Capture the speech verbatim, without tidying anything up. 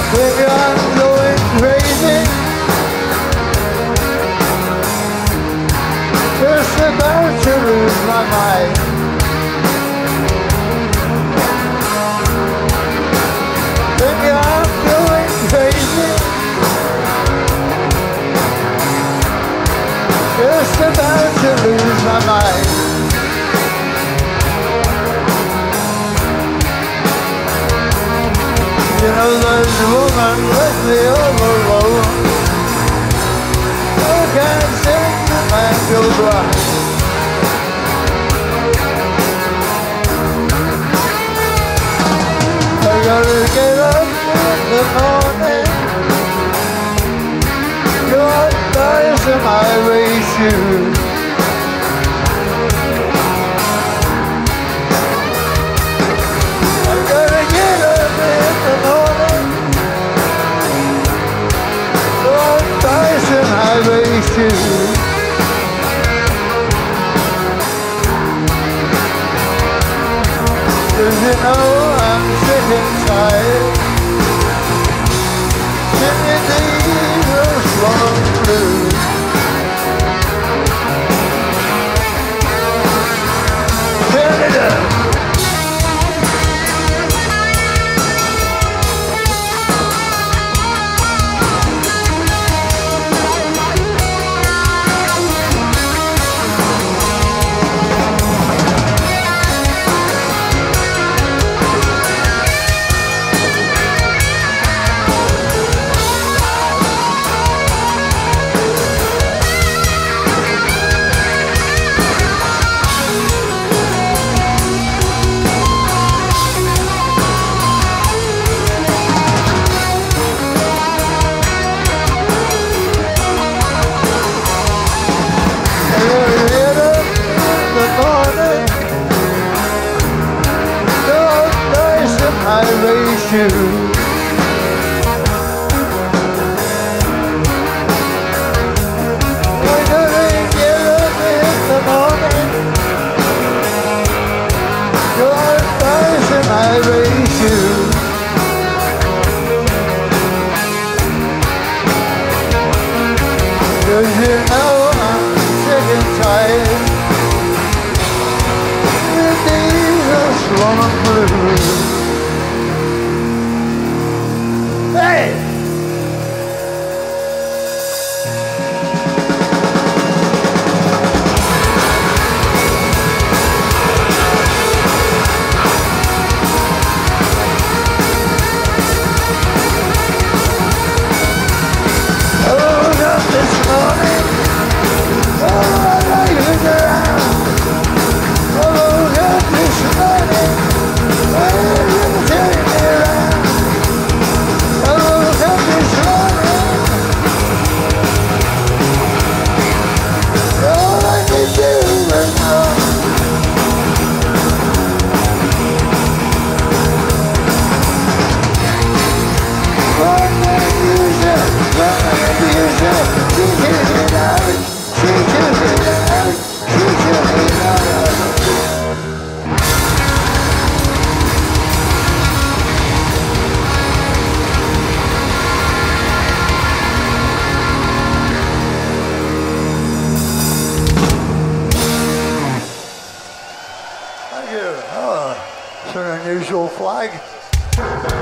Baby, I'm going crazy. Just about to lose my mind. Baby, I'm going crazy. Just about to lose my mind. You know those women left me all alone. I can't sing the man go blind. I gotta get up in the morning. Your thighs are my race shoes. I gotta get up in the morning. Your thighs are my race shoes. Cause you know I'm sick and tired. Singing these old slow blues. Turn it up. I raised you. We're gonna get up in the morning. Your thighs and I raised you. Cause you know I'm sick and tired. The days are slow and blue. Hey! I woke up this morning, all my life is around. I woke up this morning, why are you turning me around? I woke up this morning, all I could do was run. Run and use it, run and abuse it, she took it out, she took it out, she took it out. Thank you. Oh, it's an unusual flag.